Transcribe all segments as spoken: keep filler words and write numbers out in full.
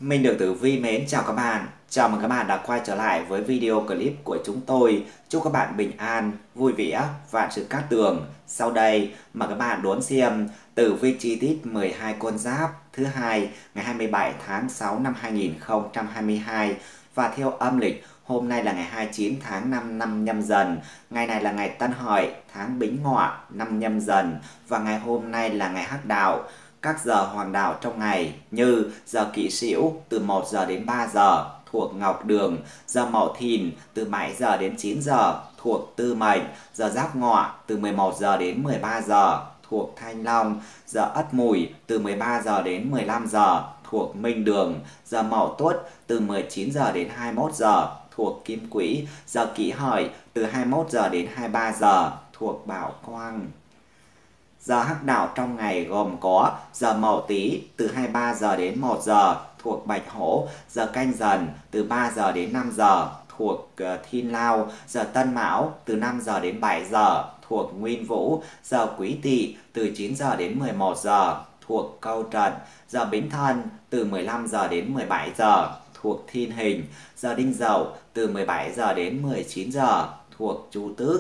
Mình được Tử Vi mến chào các bạn. Chào mừng các bạn đã quay trở lại với video clip của chúng tôi. Chúc các bạn bình an, vui vẻ, vạn sự cát tường. Sau đây mời các bạn đón xem Tử Vi chi tiết mười hai con giáp thứ hai ngày hai mươi bảy tháng sáu năm hai nghìn không trăm hai mươi hai. Và theo âm lịch, hôm nay là ngày hai mươi chín tháng năm năm Nhâm Dần. Ngày này là ngày Tân Hợi, tháng Bính Ngọ, năm Nhâm Dần. Và ngày hôm nay là ngày Hắc Đạo. Các giờ hoàng đạo trong ngày như giờ Kỷ Sửu từ một giờ đến ba giờ thuộc Ngọc Đường, giờ Mậu Thìn từ bảy giờ đến chín giờ thuộc Tư Mệnh, giờ Giáp Ngọ từ mười một giờ đến mười ba giờ thuộc Thanh Long, giờ Ất Mùi từ mười ba giờ đến mười lăm giờ thuộc Minh Đường, giờ Mậu Tuất từ mười chín giờ đến hai mươi mốt giờ thuộc Kim Quỹ, giờ Kỷ Hợi từ hai mươi mốt giờ đến hai mươi ba giờ thuộc Bảo Quang. Giờ hắc đạo trong ngày gồm có giờ Mậu Tý từ hai mươi ba giờ đến một giờ thuộc Bạch Hổ, giờ Canh Dần từ ba giờ đến năm giờ thuộc Thiên Lao, giờ Tân Mão từ năm giờ đến bảy giờ thuộc Nguyên Vũ, giờ Quý Tỵ từ chín giờ đến mười một giờ thuộc Câu Trần, giờ Bính Thân từ mười lăm giờ đến mười bảy giờ thuộc Thiên Hình, giờ Đinh Dậu từ mười bảy giờ đến mười chín giờ thuộc Chu Tước.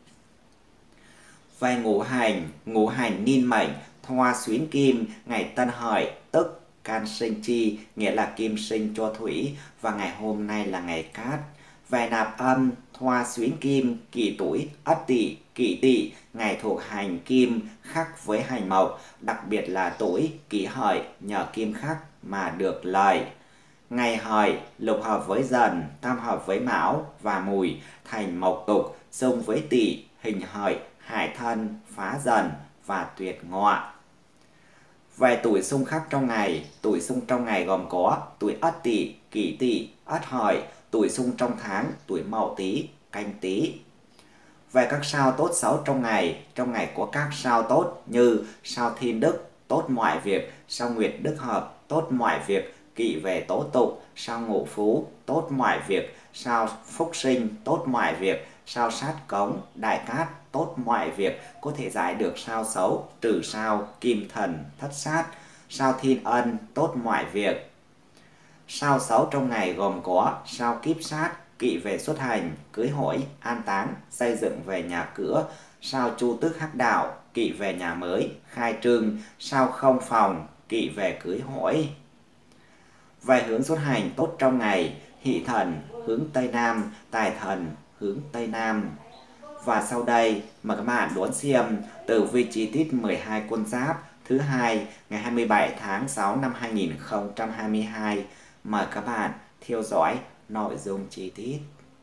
Về ngũ hành, ngũ hành niên mệnh, Thoa xuyến kim, ngày Tân Hợi, tức can sinh chi, nghĩa là kim sinh cho thủy, và ngày hôm nay là ngày Cát. Về nạp âm, Thoa xuyến kim, Kỷ Tuổi, Ất Tỵ, Kỷ Tỵ, ngày thuộc hành kim khắc với hành mộc, đặc biệt là tuổi Kỷ Hợi nhờ kim khắc mà được lợi. Ngày Hợi lục hợp với Dần, tam hợp với Mão và Mùi, thành mộc tục, xung với Tỵ, hình Hợi, hại thân, phá Dần và tuyệt Ngọ. Về tuổi xung khắc trong ngày, tuổi xung trong ngày gồm có tuổi Ất Tỵ, Kỷ Tỵ, Ất Hợi, tuổi xung trong tháng, tuổi Mậu Tý, Canh Tý. Về các sao tốt xấu trong ngày, trong ngày có các sao tốt như sao Thiên Đức, tốt mọi việc, sao Nguyệt Đức Hợp, tốt mọi việc, Kỵ về tố tục, sao Ngũ Phú, tốt mọi việc, sao Phúc Sinh, tốt mọi việc, sao Sát Cống, Đại Cát, tốt mọi việc, có thể giải được sao xấu, trừ sao Kim Thần, Thất Sát, sao Thiên Ân, tốt mọi việc. Sao xấu trong ngày gồm có sao Kíp Sát, Kỵ về xuất hành, cưới hỏi, an táng, xây dựng về nhà cửa, sao Chu Tước Hắc Đạo, Kỵ về nhà mới, khai trương, sao Không Phòng, Kỵ về cưới hỏi. Về hướng xuất hành tốt trong ngày, Hỷ Thần hướng Tây Nam, Tài Thần hướng Tây Nam. Và sau đây mời các bạn đón xem tử vi chi tiết mười hai con giáp thứ hai ngày hai mươi bảy tháng sáu năm hai nghìn không trăm hai mươi hai. Mời các bạn theo dõi nội dung chi tiết.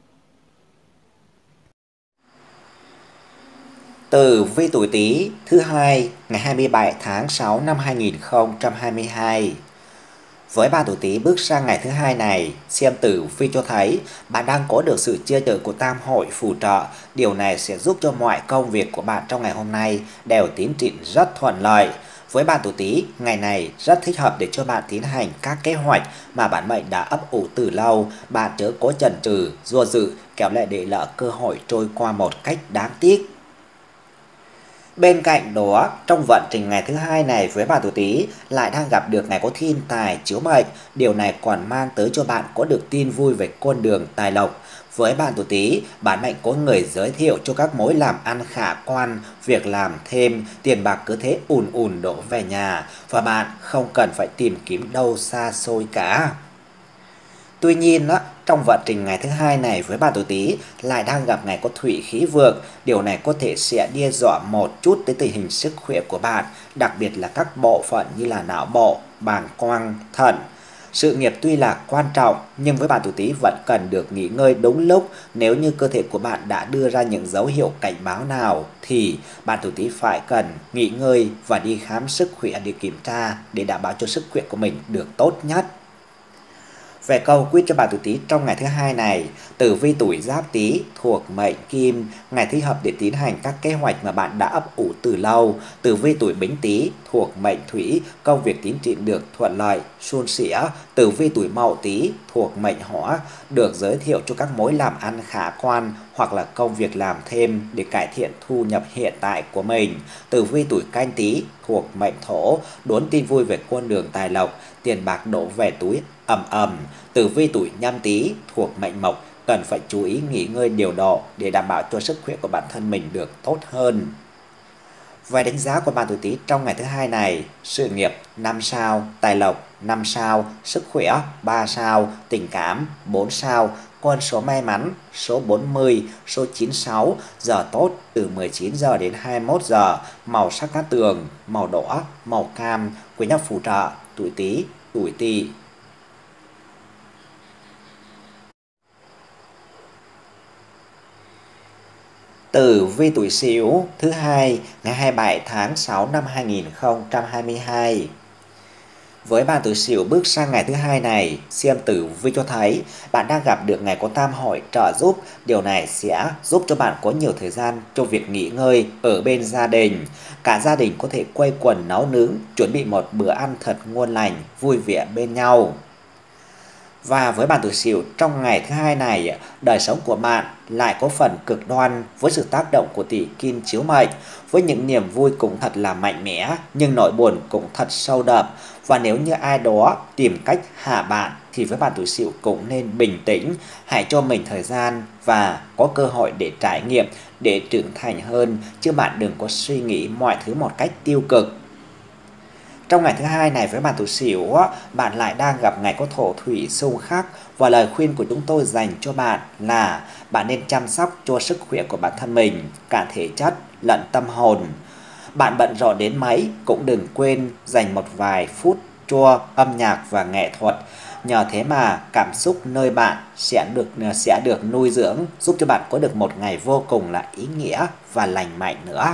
Tử vi tuổi Tý thứ hai ngày hai mươi bảy tháng sáu năm hai nghìn không trăm hai mươi hai. Với bạn tuổi Tý bước sang ngày thứ hai này, xem tử vi cho thấy bạn đang có được sự chia chở của tam hội phù trợ. Điều này sẽ giúp cho mọi công việc của bạn trong ngày hôm nay đều tiến triển rất thuận lợi. Với bạn tuổi Tý, ngày này rất thích hợp để cho bạn tiến hành các kế hoạch mà bản mệnh đã ấp ủ từ lâu. Bạn chớ có chần chừ, do dự, kéo lại để lỡ cơ hội trôi qua một cách đáng tiếc. Bên cạnh đó, trong vận trình ngày thứ hai này với bạn tuổi Tý lại đang gặp được ngày có thiên tài chiếu mệnh. Điều này còn mang tới cho bạn có được tin vui về con đường tài lộc. Với bạn tuổi Tý, bản mệnh có người giới thiệu cho các mối làm ăn khả quan, việc làm thêm, tiền bạc cứ thế ùn ùn đổ về nhà và bạn không cần phải tìm kiếm đâu xa xôi cả. Tuy nhiên, trong vận trình ngày thứ hai này với bạn tuổi Tý lại đang gặp ngày có thủy khí vượng. Điều này có thể sẽ đe dọa một chút tới tình hình sức khỏe của bạn, đặc biệt là các bộ phận như là não bộ, bàng quang, thận. Sự nghiệp tuy là quan trọng nhưng với bạn tuổi Tý vẫn cần được nghỉ ngơi đúng lúc. Nếu như cơ thể của bạn đã đưa ra những dấu hiệu cảnh báo nào thì bạn tuổi Tý phải cần nghỉ ngơi và đi khám sức khỏe để kiểm tra để đảm bảo cho sức khỏe của mình được tốt nhất. Về câu quyết cho bạn tuổi Tý trong ngày thứ hai này, tử vi tuổi Giáp Tý thuộc mệnh Kim, ngày thích hợp để tiến hành các kế hoạch mà bạn đã ấp ủ từ lâu. Tử vi tuổi Bính Tý thuộc mệnh Thủy, công việc tiến triển được thuận lợi, suôn sẻ. Tử vi tuổi Mậu Tý thuộc mệnh Hỏa, được giới thiệu cho các mối làm ăn khả quan hoặc là công việc làm thêm để cải thiện thu nhập hiện tại của mình. Tử vi tuổi Canh Tý thuộc mệnh Thổ, đón tin vui về con đường tài lộc, tiền bạc đổ về túi ầm ầm. Tử vi tuổi Nhâm Tý thuộc mệnh Mộc cần phải chú ý nghỉ ngơi điều độ để đảm bảo cho sức khỏe của bản thân mình được tốt hơn. Về đánh giá của bạn tuổi Tý trong ngày thứ hai này: sự nghiệp năm sao, tài lộc năm sao, sức khỏe ba sao, tình cảm bốn sao, con số may mắn số bốn mươi, số chín mươi sáu, giờ tốt từ mười chín giờ đến hai mươi mốt giờ, màu sắc cát tường, màu đỏ, màu cam, quý nhân phù trợ tuổi Tý, tuổi Tỵ. Tử vi tuổi Sửu thứ hai ngày hai mươi bảy tháng sáu năm hai nghìn không trăm hai mươi hai. Với bạn tuổi Sửu bước sang ngày thứ hai này, xem tử vi cho thấy bạn đang gặp được ngày có tam hội trợ giúp. Điều này sẽ giúp cho bạn có nhiều thời gian cho việc nghỉ ngơi ở bên gia đình. Cả gia đình có thể quây quần nấu nướng, chuẩn bị một bữa ăn thật ngon lành, vui vẻ bên nhau. Và với bạn tuổi Sửu trong ngày thứ hai này, đời sống của bạn lại có phần cực đoan với sự tác động của tỷ kim chiếu mệnh, với những niềm vui cũng thật là mạnh mẽ, nhưng nỗi buồn cũng thật sâu đậm. Và nếu như ai đó tìm cách hạ bạn thì với bạn tuổi Sửu cũng nên bình tĩnh, hãy cho mình thời gian và có cơ hội để trải nghiệm, để trưởng thành hơn, chứ bạn đừng có suy nghĩ mọi thứ một cách tiêu cực. Trong ngày thứ hai này với bạn tuổi Sửu, bạn lại đang gặp ngày có thổ thủy xung khắc, và lời khuyên của chúng tôi dành cho bạn là bạn nên chăm sóc cho sức khỏe của bản thân mình, cả thể chất lẫn tâm hồn. Bạn bận rộn đến mấy cũng đừng quên dành một vài phút cho âm nhạc và nghệ thuật. Nhờ thế mà cảm xúc nơi bạn sẽ được sẽ được nuôi dưỡng, giúp cho bạn có được một ngày vô cùng là ý nghĩa và lành mạnh nữa.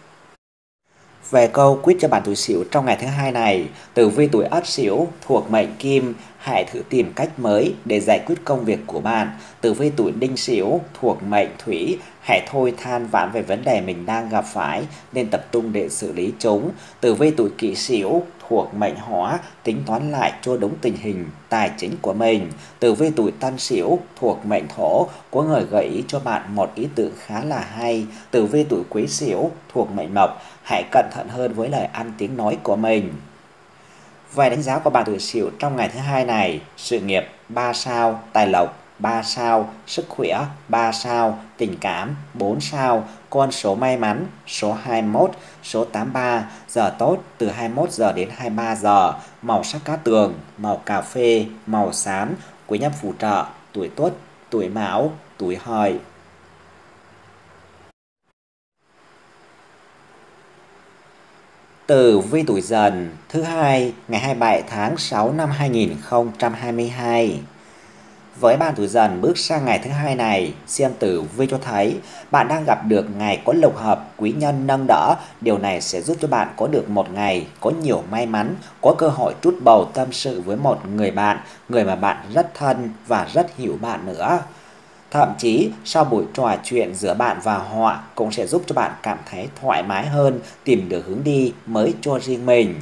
Về câu quyết cho bạn tuổi Sửu trong ngày thứ hai này: tử vi tuổi Ất Sửu thuộc mệnh Kim, hãy thử tìm cách mới để giải quyết công việc của bạn. Tử vi tuổi Đinh Sửu thuộc mệnh Thủy, hãy thôi than vãn về vấn đề mình đang gặp phải nên tập trung để xử lý chúng. Tử vi tuổi Kỷ Sửu thuộc mệnh Hỏa, tính toán lại cho đúng tình hình tài chính của mình. Tử vi tuổi Tân Sửu thuộc mệnh Thổ, có người gợi ý cho bạn một ý tưởng khá là hay. Tử vi tuổi Quý Sửu thuộc mệnh Mộc, hãy cẩn thận hơn với lời ăn tiếng nói của mình. Về đánh giá của bạn tuổi Sửu trong ngày thứ hai này: sự nghiệp ba sao, tài lộc ba sao, sức khỏe ba sao, tình cảm bốn sao, con số may mắn số hai mươi mốt, số tám mươi ba, giờ tốt từ hai mươi mốt giờ đến hai mươi ba giờ, màu sắc cát tường, màu cà phê, màu xám, quý nhân phù trợ tuổi Tuất, tuổi Mão, tuổi Hợi. Tử vi tuổi Dần thứ hai ngày hai mươi bảy tháng sáu năm hai nghìn không trăm hai mươi hai. Với bạn tuổi Dần bước sang ngày thứ hai này, xem tử vi cho thấy bạn đang gặp được ngày có lục hợp, quý nhân nâng đỡ. Điều này sẽ giúp cho bạn có được một ngày có nhiều may mắn, có cơ hội trút bầu tâm sự với một người bạn, người mà bạn rất thân và rất hiểu bạn nữa. Thậm chí sau buổi trò chuyện giữa bạn và họ cũng sẽ giúp cho bạn cảm thấy thoải mái hơn, tìm được hướng đi mới cho riêng mình.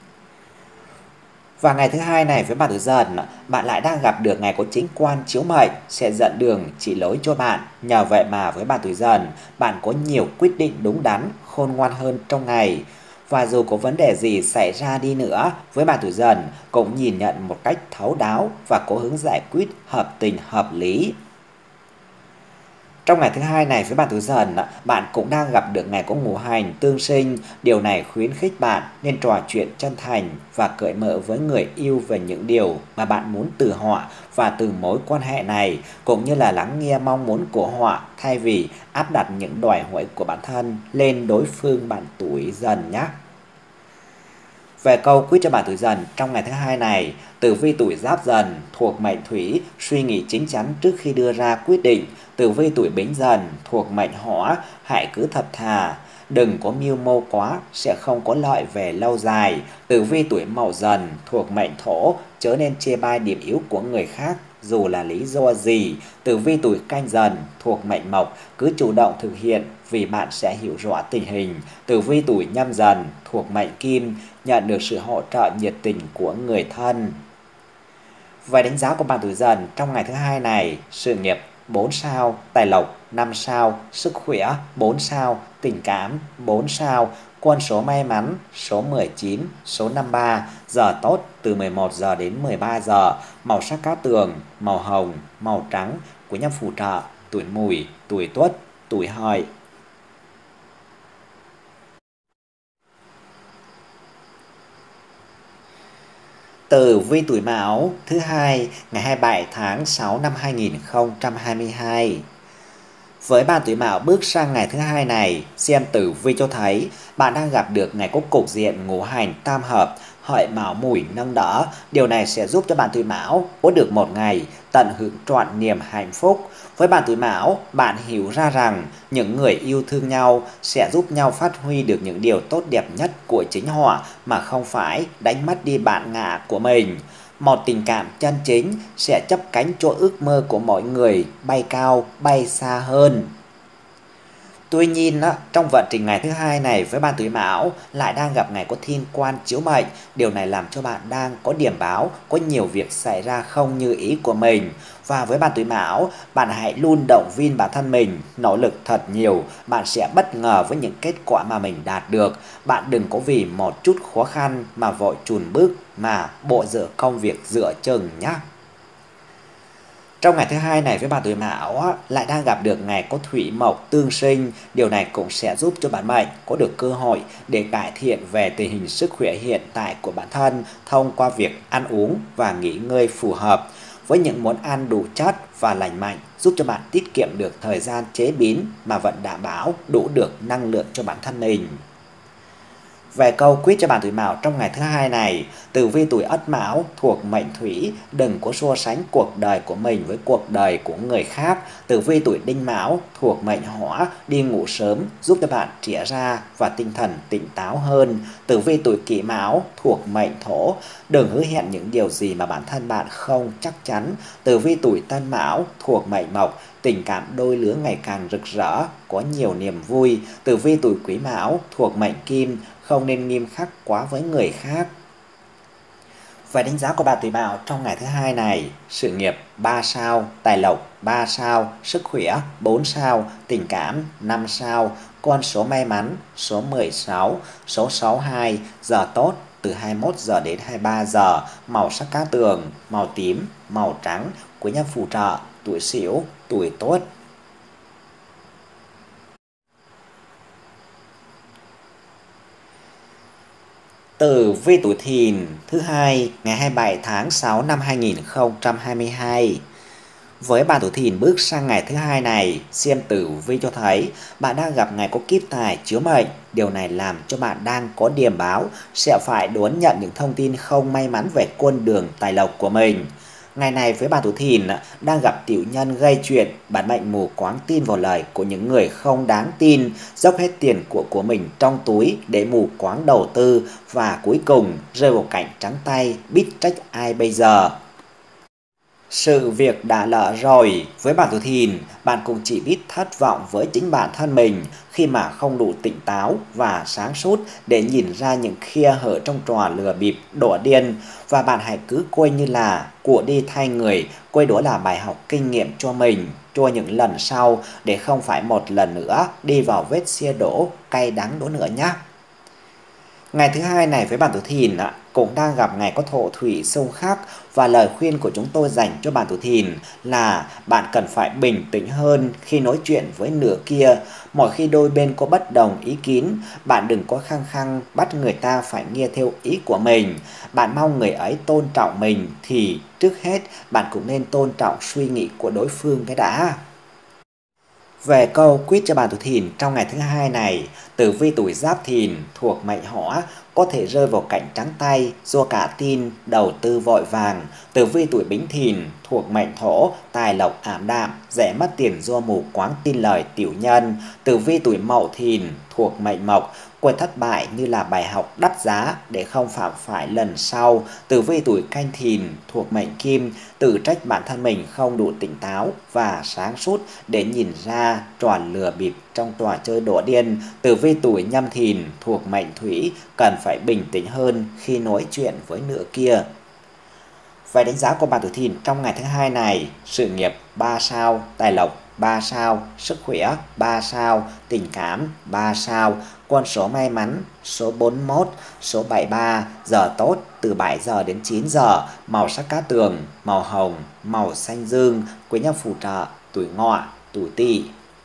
Và ngày thứ hai này với bạn tuổi Dần, bạn lại đang gặp được ngày có chính quan chiếu mệnh, sẽ dẫn đường chỉ lối cho bạn. Nhờ vậy mà với bạn tuổi Dần, bạn có nhiều quyết định đúng đắn, khôn ngoan hơn trong ngày. Và dù có vấn đề gì xảy ra đi nữa, với bạn tuổi Dần cũng nhìn nhận một cách thấu đáo và có hướng giải quyết hợp tình hợp lý. Trong ngày thứ hai này với bạn tuổi Dần, bạn cũng đang gặp được ngày có ngũ hành tương sinh. Điều này khuyến khích bạn nên trò chuyện chân thành và cởi mở với người yêu về những điều mà bạn muốn từ họ và từ mối quan hệ này, cũng như là lắng nghe mong muốn của họ thay vì áp đặt những đòi hỏi của bản thân lên đối phương bạn tuổi Dần nhé. Về câu quyết cho bạn tuổi Dần trong ngày thứ hai này: tử vi tuổi Giáp Dần thuộc mệnh Thủy, suy nghĩ chín chắn trước khi đưa ra quyết định. Tử vi tuổi Bính Dần thuộc mệnh Hỏa, hãy cứ thật thà, đừng có mưu mô quá, sẽ không có lợi về lâu dài. Tử vi tuổi Mậu Dần thuộc mệnh Thổ, chớ nên chê bai điểm yếu của người khác dù là lý do gì. Tử vi tuổi Canh Dần thuộc mệnh Mộc, cứ chủ động thực hiện vì bạn sẽ hiểu rõ tình hình. Tử vi tuổi Nhâm Dần thuộc mệnh Kim, nhận được sự hỗ trợ nhiệt tình của người thân. Về đánh giá của bạn tuổi Dần trong ngày thứ hai này: sự nghiệp bốn sao, tài lộc năm sao, sức khỏe bốn sao, tình cảm bốn sao, Quân số may mắn số mười chín, số năm mươi ba, giờ tốt từ mười một giờ đến mười ba giờ, màu sắc cát tường, màu hồng, màu trắng, của nhân phù trợ, tuổi Mùi, tuổi Tuất, tuổi Hợi. Tử vi tuổi Mão thứ hai ngày hai mươi bảy tháng sáu năm hai nghìn không trăm hai mươi hai. Với bạn tuổi Mão bước sang ngày thứ hai này, xem tử vi cho thấy bạn đang gặp được ngày có cục diện ngũ hành tam hợp, Hợi Mão Mùi nâng đỡ. Điều này sẽ giúp cho bạn tuổi Mão có được một ngày tận hưởng trọn niềm hạnh phúc. Với bạn tuổi Mão, bạn hiểu ra rằng những người yêu thương nhau sẽ giúp nhau phát huy được những điều tốt đẹp nhất của chính họ mà không phải đánh mất đi bản ngã của mình. Một tình cảm chân chính sẽ chấp cánh cho ước mơ của mọi người bay cao, bay xa hơn. Tuy nhiên, trong vận trình ngày thứ hai này với bạn tuổi Mão lại đang gặp ngày có thiên quan chiếu mệnh. Điều này làm cho bạn đang có điểm báo, có nhiều việc xảy ra không như ý của mình. Và với bạn tuổi Mão, bạn hãy luôn động viên bản thân mình, nỗ lực thật nhiều, bạn sẽ bất ngờ với những kết quả mà mình đạt được. Bạn đừng có vì một chút khó khăn mà vội chùn bước, mà bộ dựa công việc dựa chừng nhé. Trong ngày thứ hai này với bạn tuổi Mão lại đang gặp được ngày có thủy mộc tương sinh. Điều này cũng sẽ giúp cho bản mệnh có được cơ hội để cải thiện về tình hình sức khỏe hiện tại của bản thân thông qua việc ăn uống và nghỉ ngơi phù hợp. Với những món ăn đủ chất và lành mạnh giúp cho bạn tiết kiệm được thời gian chế biến mà vẫn đảm bảo đủ được năng lượng cho bản thân mình. Về câu quyết cho bạn tuổi Mão trong ngày thứ hai này, tử vi tuổi Ất Mão thuộc mệnh Thủy, đừng có so sánh cuộc đời của mình với cuộc đời của người khác. Tử vi tuổi Đinh Mão thuộc mệnh Hỏa, đi ngủ sớm giúp cho bạn trẻ ra và tinh thần tỉnh táo hơn. Tử vi tuổi Kỷ Mão thuộc mệnh Thổ, đừng hứa hẹn những điều gì mà bản thân bạn không chắc chắn. Tử vi tuổi Tân Mão thuộc mệnh Mộc, tình cảm đôi lứa ngày càng rực rỡ, có nhiều niềm vui. Tử vi tuổi Quý Mão thuộc mệnh Kim, không nên nghiêm khắc quá với người khác. Về đánh giá của bạn tuổi Mão trong ngày thứ hai này, sự nghiệp ba sao, tài lộc ba sao, sức khỏe bốn sao, tình cảm năm sao, con số may mắn số mười sáu, số sáu mươi hai, giờ tốt từ hai mươi mốt giờ đến hai mươi ba giờ, màu sắc cát tường, màu tím, màu trắng, quý nhân phù trợ, tuổi Sửu, tuổi Tuất. Tử vi tuổi Thìn thứ hai ngày hai mươi bảy tháng sáu năm hai nghìn không trăm hai mươi hai. Với bạn tuổi Thìn bước sang ngày thứ hai này, xem tử vi cho thấy bạn đang gặp ngày có kiếp tài chiếu mệnh. Điều này làm cho bạn đang có điểm báo sẽ phải đón nhận những thông tin không may mắn về con đường tài lộc của mình. Ngày này với bạn tuổi Thìn đang gặp tiểu nhân gây chuyện, bản mệnh mù quáng tin vào lời của những người không đáng tin, dốc hết tiền của của mình trong túi để mù quáng đầu tư và cuối cùng rơi vào cảnh trắng tay, biết trách ai bây giờ. Sự việc đã lỡ rồi, với bạn tuổi Thìn, bạn cũng chỉ biết thất vọng với chính bản thân mình khi mà không đủ tỉnh táo và sáng suốt để nhìn ra những khe hở trong trò lừa bịp đổ điên. Và bạn hãy cứ coi như là của đi thay người, coi đó là bài học kinh nghiệm cho mình, cho những lần sau để không phải một lần nữa đi vào vết xe đổ cay đắng đó nữa nhé. Ngày thứ hai này với bạn tuổi Thìn cũng đang gặp ngày có thổ thủy xung khắc, và lời khuyên của chúng tôi dành cho bạn tuổi Thìn là bạn cần phải bình tĩnh hơn khi nói chuyện với nửa kia. Mỗi khi đôi bên có bất đồng ý kiến, bạn đừng có khăng khăng bắt người ta phải nghe theo ý của mình. Bạn mong người ấy tôn trọng mình thì trước hết bạn cũng nên tôn trọng suy nghĩ của đối phương cái đã. Về câu quyết cho bạn tuổi Thìn trong ngày thứ hai này, tử vi tuổi Giáp Thìn thuộc mệnh Hỏa có thể rơi vào cảnh trắng tay do cả tin đầu tư vội vàng. Tử vi tuổi Bính Thìn thuộc mệnh Thổ, tài lộc ảm đạm, dễ mất tiền do mù quáng tin lời tiểu nhân. Tử vi tuổi Mậu Thìn thuộc mệnh Mộc, coi thất bại như là bài học đắt giá để không phạm phải lần sau. Tử vi tuổi Canh Thìn thuộc mệnh Kim, tự trách bản thân mình không đủ tỉnh táo và sáng suốt để nhìn ra trò lừa bịp trong trò chơi đổ điên. Tử vi tuổi Nhâm Thìn thuộc mệnh Thủy, cần phải bình tĩnh hơn khi nói chuyện với nửa kia. Về đánh giá của bạn tuổi Thìn trong ngày thứ hai này, sự nghiệp ba sao, tài lộc ba sao, sức khỏe ba sao, tình cảm ba sao, con số may mắn số bốn mươi mốt, số bảy mươi ba, giờ tốt từ bảy giờ đến chín giờ, màu sắc cát tường, màu hồng, màu xanh dương, quý nhân phù trợ, tuổi Ngọ, tuổi Tỵ.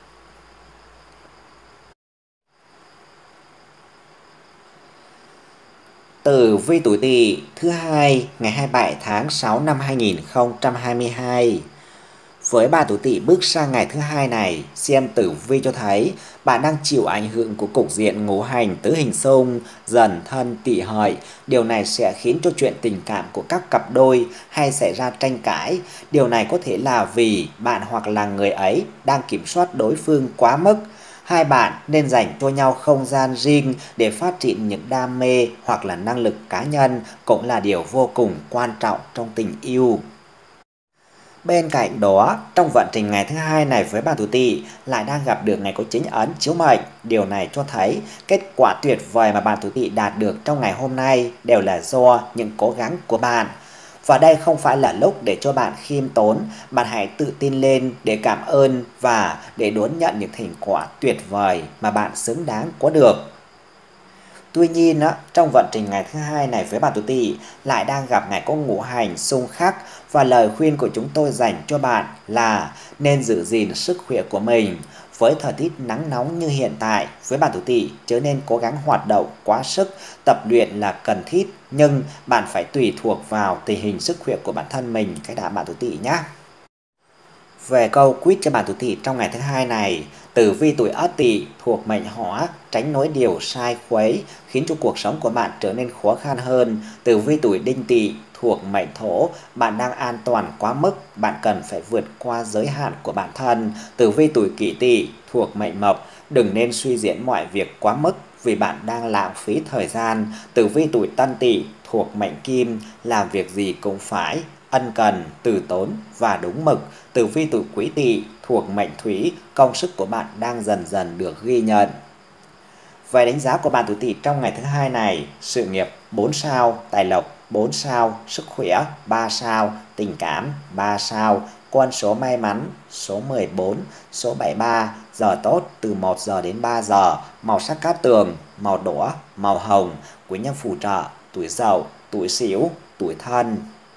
Tử vi tuổi Tỵ thứ hai ngày hai mươi bảy tháng sáu năm hai nghìn không trăm hai mươi hai. Với bà tuổi Tỵ bước sang ngày thứ hai này, xem tử vi cho thấy bạn đang chịu ảnh hưởng của cục diện ngũ hành tứ hình xung, dần thân tỵ hợi. Điều này sẽ khiến cho chuyện tình cảm của các cặp đôi hay xảy ra tranh cãi. Điều này có thể là vì bạn hoặc là người ấy đang kiểm soát đối phương quá mức. Hai bạn nên dành cho nhau không gian riêng để phát triển những đam mê hoặc là năng lực cá nhân, cũng là điều vô cùng quan trọng trong tình yêu. Bên cạnh đó, trong vận trình ngày thứ hai này với bà tuổi Tỵ lại đang gặp được ngày có chính ấn chiếu mệnh. Điều này cho thấy kết quả tuyệt vời mà bà tuổi Tỵ đạt được trong ngày hôm nay đều là do những cố gắng của bạn. Và đây không phải là lúc để cho bạn khiêm tốn, bạn hãy tự tin lên để cảm ơn và để đón nhận những thành quả tuyệt vời mà bạn xứng đáng có được. Tuy nhiên, trong vận trình ngày thứ hai này với bà tuổi Tỵ lại đang gặp ngày có ngũ hành xung khắc, và lời khuyên của chúng tôi dành cho bạn là nên giữ gìn sức khỏe của mình. Với thời tiết nắng nóng như hiện tại với bà tuổi Tỵ, chớ nên cố gắng hoạt động quá sức, tập luyện là cần thiết, nhưng bạn phải tùy thuộc vào tình hình sức khỏe của bản thân mình cái đã bà tuổi Tỵ nhé. Về câu quyết cho bà tuổi Tỵ trong ngày thứ hai này, tử vi tuổi Ất Tỵ thuộc mệnh Hỏa, tránh nói điều sai khuấy khiến cho cuộc sống của bạn trở nên khó khăn hơn. Tử vi tuổi Đinh Tỵ thuộc mệnh Thổ, bạn đang an toàn quá mức, bạn cần phải vượt qua giới hạn của bản thân. Tử vi tuổi Kỷ Tỵ thuộc mệnh Mộc, đừng nên suy diễn mọi việc quá mức vì bạn đang lãng phí thời gian. Tử vi tuổi Tân Tỵ thuộc mệnh Kim, làm việc gì cũng phải ân cần, từ tốn và đúng mực. Tử vi tuổi Quý Tỵ thuộc mệnh Thủy, công sức của bạn đang dần dần được ghi nhận. Về đánh giá của bạn tuổi Tỵ trong ngày thứ hai này, sự nghiệp bốn sao, tài lộc bốn sao, sức khỏe ba sao, tình cảm ba sao, con số may mắn số mười bốn, số bảy mươi ba, giờ tốt từ một giờ đến ba giờ, màu sắc cát tường, màu đỏ, màu hồng, quý nhân phù trợ, tuổi Dậu, tuổi Sửu, tuổi Thân.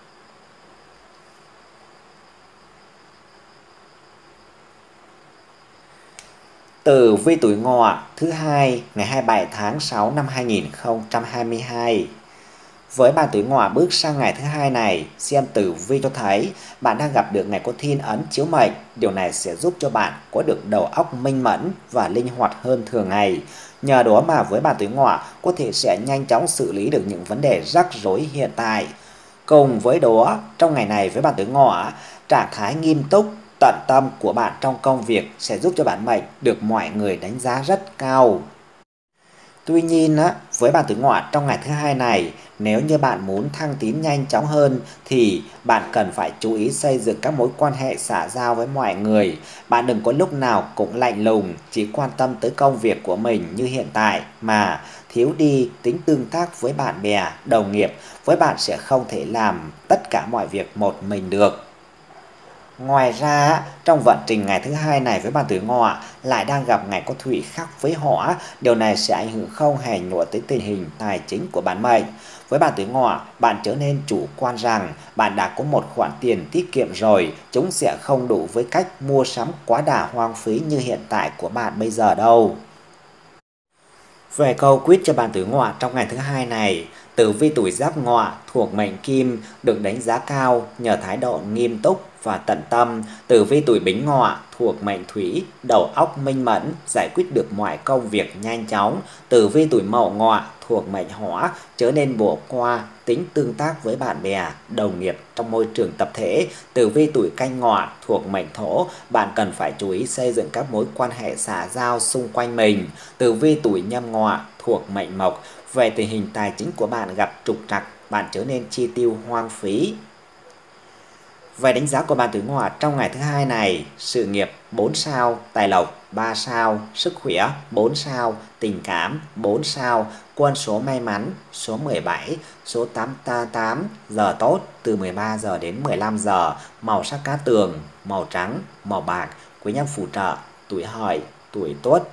Tử vi tuổi Ngọ thứ hai ngày hai mươi bảy tháng sáu năm hai nghìn không trăm hai mươi hai. Với bạn tuổi Ngọ bước sang ngày thứ hai này, xem tử vi cho thấy bạn đang gặp được ngày có thiên ấn chiếu mệnh. Điều này sẽ giúp cho bạn có được đầu óc minh mẫn và linh hoạt hơn thường ngày. Nhờ đó mà với bạn tuổi Ngọ có thể sẽ nhanh chóng xử lý được những vấn đề rắc rối hiện tại. Cùng với đó, trong ngày này với bạn tuổi Ngọ, trạng thái nghiêm túc, tận tâm của bạn trong công việc sẽ giúp cho bạn mệnh được mọi người đánh giá rất cao. Tuy nhiên, với bạn tuổi Ngọ trong ngày thứ hai này, nếu như bạn muốn thăng tiến nhanh chóng hơn thì bạn cần phải chú ý xây dựng các mối quan hệ xã giao với mọi người. Bạn đừng có lúc nào cũng lạnh lùng, chỉ quan tâm tới công việc của mình như hiện tại mà thiếu đi tính tương tác với bạn bè, đồng nghiệp. Với bạn sẽ không thể làm tất cả mọi việc một mình được. Ngoài ra, trong vận trình ngày thứ hai này với bạn tuổi Ngọ lại đang gặp ngày có thủy khắc với Hỏa. Điều này sẽ ảnh hưởng không hề nhỏ tới tình hình tài chính của bản mệnh. Với bạn tuổi Ngọ, bạn trở nên chủ quan rằng bạn đã có một khoản tiền tiết kiệm rồi, chúng sẽ không đủ với cách mua sắm quá đà hoang phí như hiện tại của bạn bây giờ đâu. Về câu quyết cho bạn tuổi Ngọ trong ngày thứ hai này, tử vi tuổi Giáp Ngọ thuộc mệnh Kim được đánh giá cao nhờ thái độ nghiêm túc và tận tâm. Tử vi tuổi Bính Ngọ thuộc mệnh Thủy, đầu óc minh mẫn, giải quyết được mọi công việc nhanh chóng. Tử vi tuổi Mậu Ngọ thuộc mệnh Hỏa, chớ nên bỏ qua tính tương tác với bạn bè, đồng nghiệp trong môi trường tập thể. Tử vi tuổi Canh Ngọ thuộc mệnh Thổ, bạn cần phải chú ý xây dựng các mối quan hệ xã giao xung quanh mình. Tử vi tuổi Nhâm Ngọ thuộc mệnh Mộc, về tình hình tài chính của bạn gặp trục trặc, bạn trở nên chi tiêu hoang phí. Về đánh giá của bạn tuổi Ngọ trong ngày thứ hai này, sự nghiệp bốn sao, tài lộc ba sao, sức khỏe bốn sao, tình cảm bốn sao, con số may mắn số mười bảy, số tám tám, giờ tốt từ mười ba giờ đến mười lăm giờ, màu sắc cát tường, màu trắng, màu bạc, quý nhân phù trợ, tuổi hợi, tuổi tuất.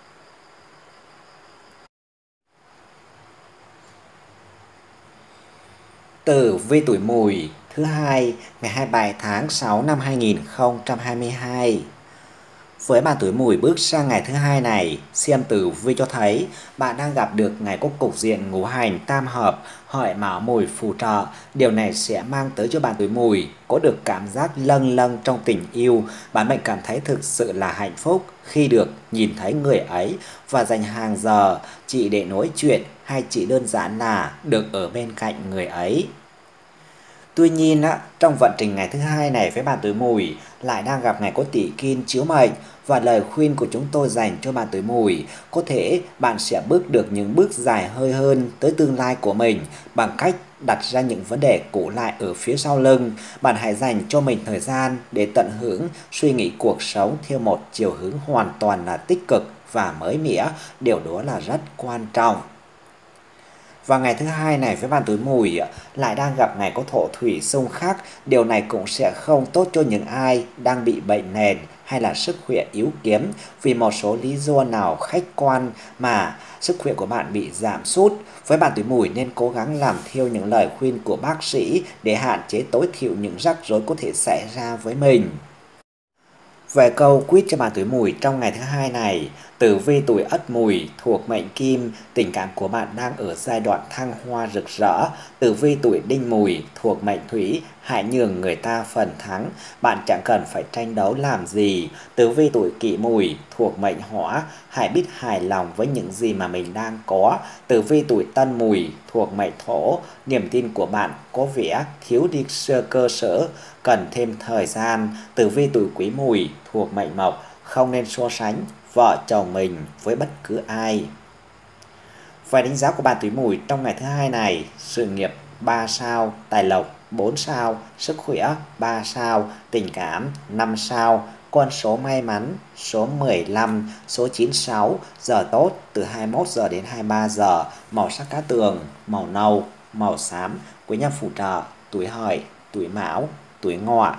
Tử vi tuổi Mùi thứ hai ngày hai mươi bảy tháng sáu năm hai nghìn không trăm hai mươi hai. Với bạn tuổi Mùi bước sang ngày thứ hai này, xem tử vi cho thấy bạn đang gặp được ngày có cục diện ngũ hành tam hợp, hợi mão Mùi phù trợ. Điều này sẽ mang tới cho bạn tuổi Mùi có được cảm giác lâng lâng trong tình yêu. Bạn mệnh cảm thấy thực sự là hạnh phúc khi được nhìn thấy người ấy và dành hàng giờ chỉ để nói chuyện, hay chỉ đơn giản là được ở bên cạnh người ấy. Tuy nhiên, trong vận trình ngày thứ hai này với bạn tuổi Mùi lại đang gặp ngày có tỷ Kim chiếu mệnh, và lời khuyên của chúng tôi dành cho bạn tuổi Mùi, có thể bạn sẽ bước được những bước dài hơi hơn tới tương lai của mình bằng cách đặt ra những vấn đề cũ lại ở phía sau lưng. Bạn hãy dành cho mình thời gian để tận hưởng suy nghĩ cuộc sống theo một chiều hướng hoàn toàn là tích cực và mới mẻ. Điều đó là rất quan trọng. Và ngày thứ hai này với bạn tuổi Mùi lại đang gặp ngày có thổ thủy xung khắc. Điều này cũng sẽ không tốt cho những ai đang bị bệnh nền hay là sức khỏe yếu kém, vì một số lý do nào khách quan mà sức khỏe của bạn bị giảm sút. Với bạn tuổi Mùi nên cố gắng làm theo những lời khuyên của bác sĩ để hạn chế tối thiểu những rắc rối có thể xảy ra với mình. Về câu quyết cho bạn tuổi Mùi trong ngày thứ hai này, tử vi tuổi Ất Mùi thuộc mệnh Kim, tình cảm của bạn đang ở giai đoạn thăng hoa rực rỡ. Tử vi tuổi Đinh Mùi thuộc mệnh Thủy, hãy nhường người ta phần thắng, bạn chẳng cần phải tranh đấu làm gì. Tử vi tuổi Kỷ Mùi thuộc mệnh Hỏa, hãy biết hài lòng với những gì mà mình đang có. Tử vi tuổi Tân Mùi thuộc mệnh Thổ, niềm tin của bạn có vẻ thiếu đi cơ sở, cần thêm thời gian. Tử vi tuổi Quý Mùi thuộc mệnh Mộc, không nên so sánh vợ chồng mình với bất cứ ai. Vài đánh giá của bạn tuổi Mùi trong ngày thứ hai này: sự nghiệp ba sao, tài lộc bốn sao, sức khỏe ba sao, tình cảm năm sao. Con số may mắn số mười lăm, số chín mươi sáu, giờ tốt từ hai mươi mốt giờ đến hai mươi ba giờ, màu sắc cát tường màu nâu, màu xám, quý nhân phù trợ tuổi Hợi, tuổi Mão, tuổi Ngọ.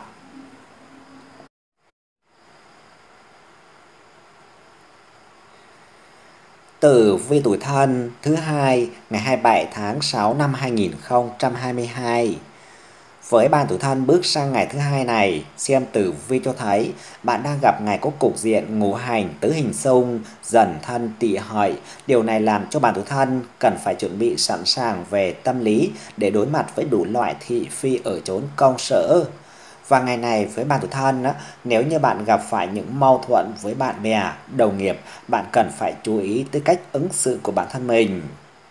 Tử vi tuổi Thân thứ hai ngày hai mươi bảy tháng sáu năm hai nghìn không trăm hai mươi hai. Với bạn tuổi Thân bước sang ngày thứ hai này, xem tử vi cho thấy bạn đang gặp ngày có cục diện ngũ hành tứ hình xung, Dần Thân, Tỵ, Hợi. Điều này làm cho bạn tuổi Thân cần phải chuẩn bị sẵn sàng về tâm lý để đối mặt với đủ loại thị phi ở chốn công sở. Và ngày này với bạn tuổi Thân, nếu như bạn gặp phải những mâu thuẫn với bạn bè, đồng nghiệp, bạn cần phải chú ý tới cách ứng xử của bản thân mình.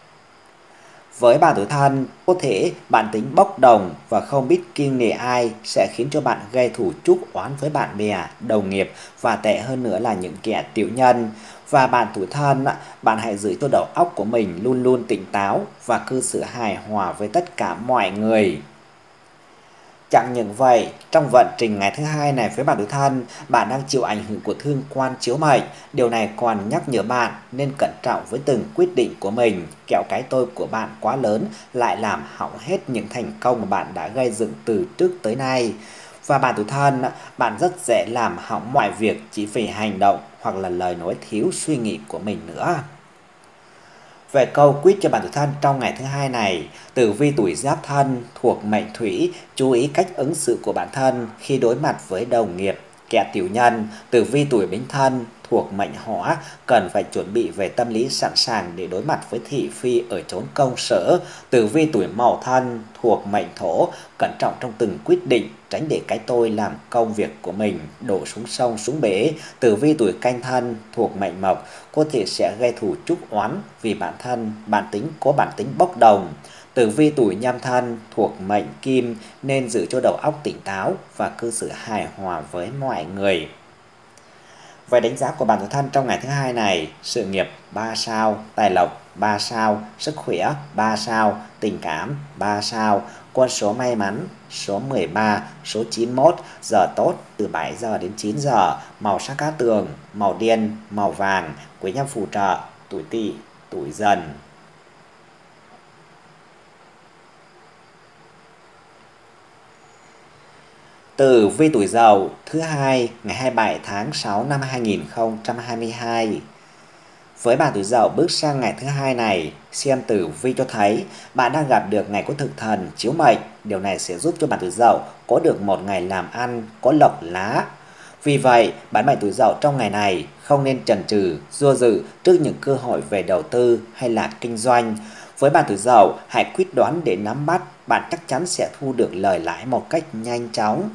Với bạn tuổi Thân, có thể bạn tính bốc đồng và không biết kiêng nể ai sẽ khiến cho bạn gây thù chuốc oán với bạn bè, đồng nghiệp, và tệ hơn nữa là những kẻ tiểu nhân. Và bạn tuổi Thân, bạn hãy giữ cho đầu óc của mình luôn luôn tỉnh táo và cư xử hài hòa với tất cả mọi người. Chẳng những vậy, trong vận trình ngày thứ hai này với bạn tuổi Thân, bạn đang chịu ảnh hưởng của thương quan chiếu mệnh. Điều này còn nhắc nhở bạn nên cẩn trọng với từng quyết định của mình, kẻo cái tôi của bạn quá lớn lại làm hỏng hết những thành công mà bạn đã gây dựng từ trước tới nay. Và bạn tuổi Thân, bạn rất dễ làm hỏng mọi việc chỉ vì hành động hoặc là lời nói thiếu suy nghĩ của mình nữa. Về câu quyết cho bạn tuổi Thân trong ngày thứ hai này, tử vi tuổi Giáp Thân thuộc mệnh Thủy, chú ý cách ứng xử của bản thân khi đối mặt với đồng nghiệp, kẻ tiểu nhân. Tử vi tuổi Bính Thân thuộc mệnh Hỏa, cần phải chuẩn bị về tâm lý sẵn sàng để đối mặt với thị phi ở chốn công sở. Tử vi tuổi Mậu Thân thuộc mệnh Thổ, cẩn trọng trong từng quyết định, tránh để cái tôi làm công việc của mình đổ xuống sông xuống bể. Tử vi tuổi Canh Thân thuộc mệnh Mộc, có thể sẽ gây thù chuốc oán vì bản thân bản tính có bản tính bốc đồng. Tử vi tuổi Nhâm Thân thuộc mệnh Kim, nên giữ cho đầu óc tỉnh táo và cư xử hài hòa với mọi người. Về đánh giá của bạn tuổi Thân trong ngày thứ hai này: sự nghiệp ba sao, tài lộc ba sao, sức khỏe ba sao, tình cảm ba sao. Con số may mắn số mười ba, số chín mươi mốt, giờ tốt từ bảy giờ đến chín giờ, màu sắc cát tường màu đen, màu vàng, quý nhân phù trợ tuổi Tỵ, tuổi Dần. Tử vi tuổi Dậu thứ hai ngày hai mươi bảy tháng sáu năm hai nghìn không trăm hai mươi hai. Với bạn tuổi Dậu bước sang ngày thứ hai này, xem tử vi cho thấy bạn đang gặp được ngày có thực thần chiếu mệnh. Điều này sẽ giúp cho bạn tuổi Dậu có được một ngày làm ăn có lộc lá. Vì vậy, bạn mệnh tuổi Dậu trong ngày này không nên chần chừ, do dự trước những cơ hội về đầu tư hay là kinh doanh. Với bạn tuổi Dậu, hãy quyết đoán để nắm bắt, bạn chắc chắn sẽ thu được lời lãi một cách nhanh chóng.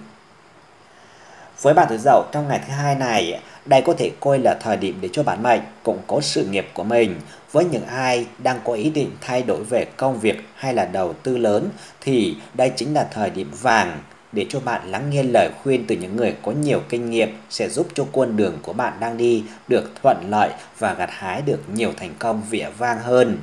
Với bạn tuổi Dậu trong ngày thứ hai này, đây có thể coi là thời điểm để cho bạn mệnh củng cố sự nghiệp của mình. Với những ai đang có ý định thay đổi về công việc hay là đầu tư lớn thì đây chính là thời điểm vàng để cho bạn lắng nghe lời khuyên từ những người có nhiều kinh nghiệm, sẽ giúp cho con đường của bạn đang đi được thuận lợi và gặt hái được nhiều thành công vẻ vang hơn.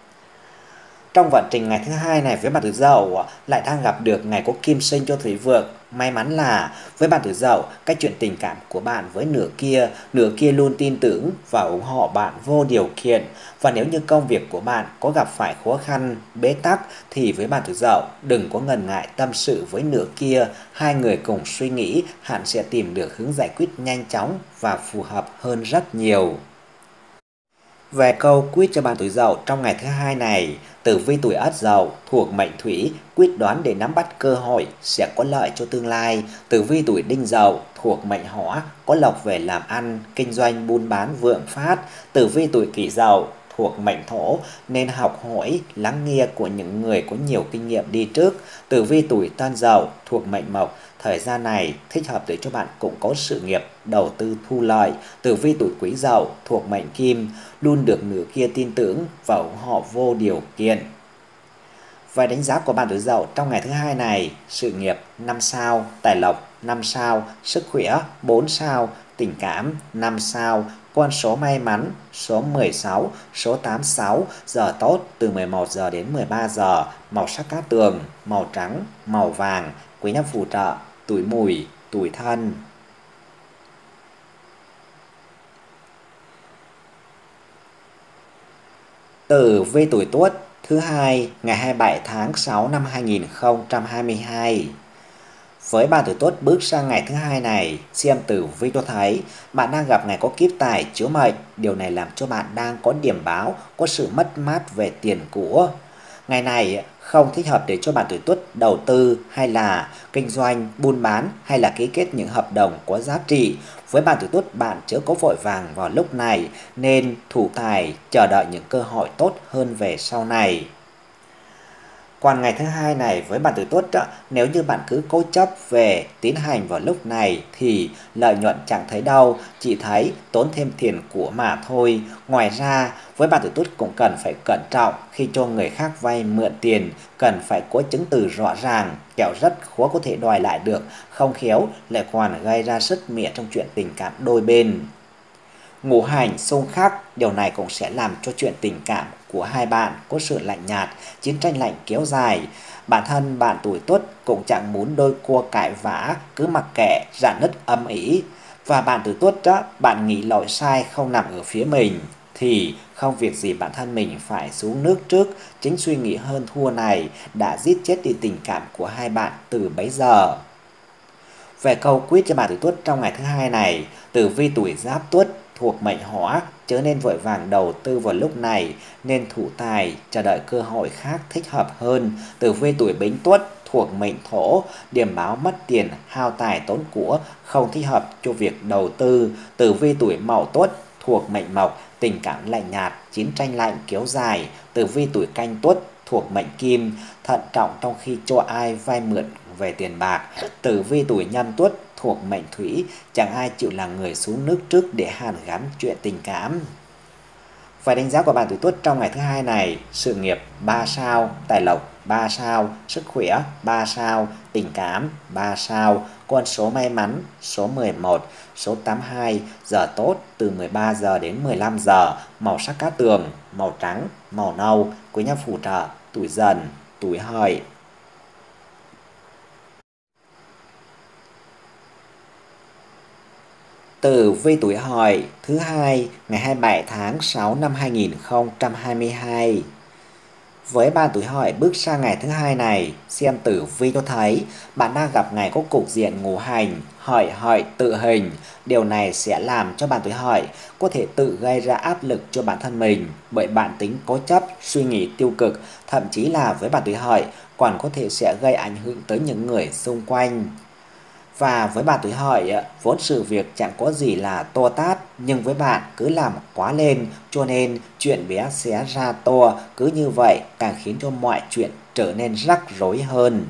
Trong vận trình ngày thứ hai này với bạn tuổi Dậu lại đang gặp được ngày có kim sinh cho thủy vượng. May mắn là với bạn tuổi Dậu, cái chuyện tình cảm của bạn với nửa kia, nửa kia luôn tin tưởng và ủng hộ bạn vô điều kiện. Và nếu như công việc của bạn có gặp phải khó khăn, bế tắc thì với bạn tuổi Dậu đừng có ngần ngại tâm sự với nửa kia. Hai người cùng suy nghĩ, hẳn sẽ tìm được hướng giải quyết nhanh chóng và phù hợp hơn rất nhiều. Về câu quyết cho bạn tuổi Dậu trong ngày thứ hai này, tử vi tuổi Ất Dậu thuộc mệnh Thủy, quyết đoán để nắm bắt cơ hội sẽ có lợi cho tương lai. Tử vi tuổi Đinh Dậu thuộc mệnh Hỏa, có lộc về làm ăn, kinh doanh buôn bán vượng phát. Tử vi tuổi Kỷ Dậu thuộc mệnh Thổ nên học hỏi, lắng nghe của những người có nhiều kinh nghiệm đi trước. Tử vi tuổi Tân Dậu thuộc mệnh Mộc, thời gian này thích hợp để cho bạn củng cố sự nghiệp, đầu tư thu lợi. Tử vi tuổi Quý Dậu thuộc mệnh Kim, luôn được nửa kia tin tưởng và ủng hộ vô điều kiện. Và đánh giá của bạn tuổi Dậu trong ngày thứ hai này: sự nghiệp năm sao, tài lộc năm sao, sức khỏe bốn sao, tình cảm năm sao, con số may mắn số mười sáu, số tám mươi sáu, giờ tốt từ mười một giờ đến mười ba giờ, màu sắc cát tường, màu trắng, màu vàng, quý nhân phù trợ, tuổi Mùi, tuổi Thân. Tử vi tuổi Tuất thứ hai ngày hai mươi bảy tháng sáu năm hai nghìn không trăm hai mươi hai. Với bạn tuổi Tuất bước sang ngày thứ hai này, xem tử vi cho thấy bạn đang gặp ngày có kiếp tài chiếu mệnh. Điều này làm cho bạn đang có điểm báo, có sự mất mát về tiền của. Ngày này không thích hợp để cho bạn tuổi Tuất đầu tư hay là kinh doanh, buôn bán hay là ký kết những hợp đồng có giá trị. Với bạn tuổi Tuất, bạn chớ có vội vàng vào lúc này nên thủ tài chờ đợi những cơ hội tốt hơn về sau này. Còn ngày thứ hai này với bạn tuổi Tuất, nếu như bạn cứ cố chấp về tiến hành vào lúc này thì lợi nhuận chẳng thấy đâu, chỉ thấy tốn thêm tiền của mà thôi. Ngoài ra, với bạn tuổi Tuất cũng cần phải cẩn trọng khi cho người khác vay mượn tiền, cần phải có chứng từ rõ ràng, kẻo rất khó có thể đòi lại được, không khéo lại còn gây ra sức mẻ trong chuyện tình cảm đôi bên. Ngũ hành xung khắc, điều này cũng sẽ làm cho chuyện tình cảm của hai bạn có sự lạnh nhạt, chiến tranh lạnh kéo dài. Bản thân bạn tuổi Tuất cũng chẳng muốn đôi cua cãi vã, cứ mặc kệ, rạn nứt âm ỉ. Và bạn tuổi Tuất đó, bạn nghĩ lỗi sai không nằm ở phía mình, thì không việc gì bản thân mình phải xuống nước trước. Chính suy nghĩ hơn thua này đã giết chết đi tình cảm của hai bạn từ bấy giờ. Về câu quyết cho bạn tuổi Tuất trong ngày thứ hai này, tử vi tuổi Giáp Tuất thuộc mệnh Hỏa, chớ nên vội vàng đầu tư vào lúc này, nên thủ tài chờ đợi cơ hội khác thích hợp hơn. Tử vi tuổi Bính Tuất thuộc mệnh Thổ, điểm báo mất tiền, hao tài tốn của, không thích hợp cho việc đầu tư. Tử vi tuổi Mậu Tuất thuộc mệnh Mộc, tình cảm lạnh nhạt, chiến tranh lạnh kéo dài. Tử vi tuổi Canh Tuất thuộc mệnh Kim, thận trọng trong khi cho ai vay mượn về tiền bạc. Tử vi tuổi Nhâm Tuất thuộc mệnh Thủy, chẳng ai chịu là người xuống nước trước để hàn gắn chuyện tình cảm. Và đánh giá của bạn tuổi Tuất trong ngày thứ hai này: sự nghiệp ba sao, tài lộc ba sao, sức khỏe ba sao, tình cảm ba sao, con số may mắn số mười một, số tám mươi hai, giờ tốt từ mười ba giờ đến mười lăm giờ, màu sắc cát tường, màu trắng, màu nâu, quý nhân phù trợ, tuổi Dần, tuổi Hợi. Tử vi tuổi Hợi thứ hai ngày hai mươi bảy tháng sáu năm hai nghìn không trăm hai mươi hai. Với bạn tuổi Hợi bước sang ngày thứ hai này, xem tử vi cho thấy bạn đang gặp ngày có cục diện ngũ hành, Hợi Hợi tự hình. Điều này sẽ làm cho bạn tuổi Hợi có thể tự gây ra áp lực cho bản thân mình bởi bản tính cố chấp, suy nghĩ tiêu cực, thậm chí là với bạn tuổi Hợi còn có thể sẽ gây ảnh hưởng tới những người xung quanh. Và với bạn tuổi Hợi, vốn sự việc chẳng có gì là to tát, nhưng với bạn cứ làm quá lên, cho nên chuyện bé xé ra to, cứ như vậy càng khiến cho mọi chuyện trở nên rắc rối hơn.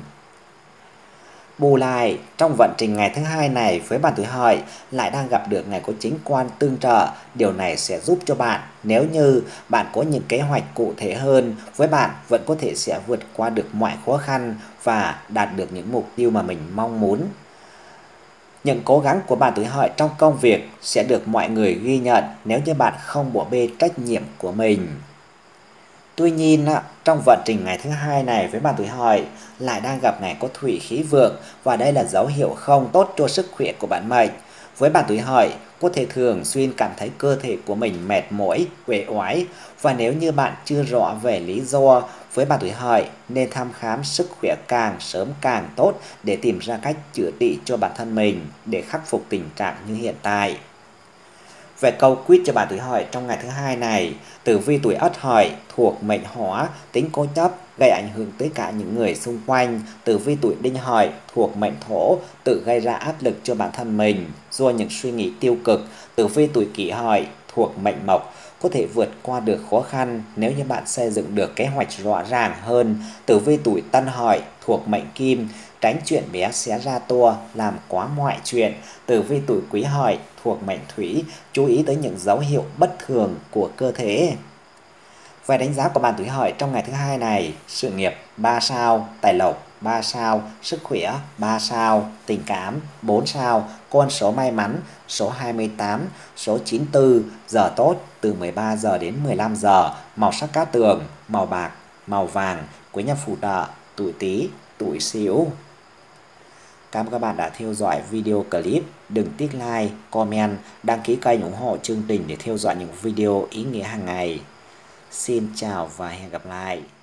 Bù lại, trong vận trình ngày thứ hai này với bạn tuổi Hợi lại đang gặp được ngày có chính quan tương trợ. Điều này sẽ giúp cho bạn, nếu như bạn có những kế hoạch cụ thể hơn, với bạn vẫn có thể sẽ vượt qua được mọi khó khăn và đạt được những mục tiêu mà mình mong muốn. Những cố gắng của bạn tuổi Hợi trong công việc sẽ được mọi người ghi nhận nếu như bạn không bỏ bê trách nhiệm của mình. Tuy nhiên, trong vận trình ngày thứ hai này với bạn tuổi Hợi lại đang gặp ngày có thủy khí vượng và đây là dấu hiệu không tốt cho sức khỏe của bạn mệnh. Với bạn tuổi Hợi, có thể thường xuyên cảm thấy cơ thể của mình mệt mỏi, uể oải và nếu như bạn chưa rõ về lý do, với bạn tuổi Hợi nên thăm khám sức khỏe càng sớm càng tốt để tìm ra cách chữa trị cho bản thân mình để khắc phục tình trạng như hiện tại. Về câu quyết cho bạn tuổi Hợi trong ngày thứ hai này, tử vi tuổi Ất Hợi thuộc mệnh Hỏa, tính cố chấp, gây ảnh hưởng tới cả những người xung quanh. Tử vi tuổi Đinh Hợi thuộc mệnh Thổ, tự gây ra áp lực cho bản thân mình do những suy nghĩ tiêu cực. Tử vi tuổi Kỷ Hợi thuộc mệnh Mộc, có thể vượt qua được khó khăn nếu như bạn xây dựng được kế hoạch rõ ràng hơn. Tử vi tuổi Tân Hợi thuộc mệnh Kim, tránh chuyện bé xé ra to, làm quá mọi chuyện. Tử vi tuổi Quý Hợi thuộc mệnh Thủy, chú ý tới những dấu hiệu bất thường của cơ thể. Về đánh giá của bạn tuổi Hợi trong ngày thứ hai này, sự nghiệp ba sao, tài lộc ba sao, sức khỏe ba sao, tình cảm bốn sao, con số may mắn số hai mươi tám, số chín mươi tư, giờ tốt từ mười ba giờ đến mười lăm giờ, màu sắc cát tường, màu bạc, màu vàng, quý nhân phù trợ, tuổi Tý, tuổi Sửu. Cảm ơn các bạn đã theo dõi video clip. Đừng tiếc like, comment, đăng ký kênh ủng hộ chương trình để theo dõi những video ý nghĩa hàng ngày. Xin chào và hẹn gặp lại.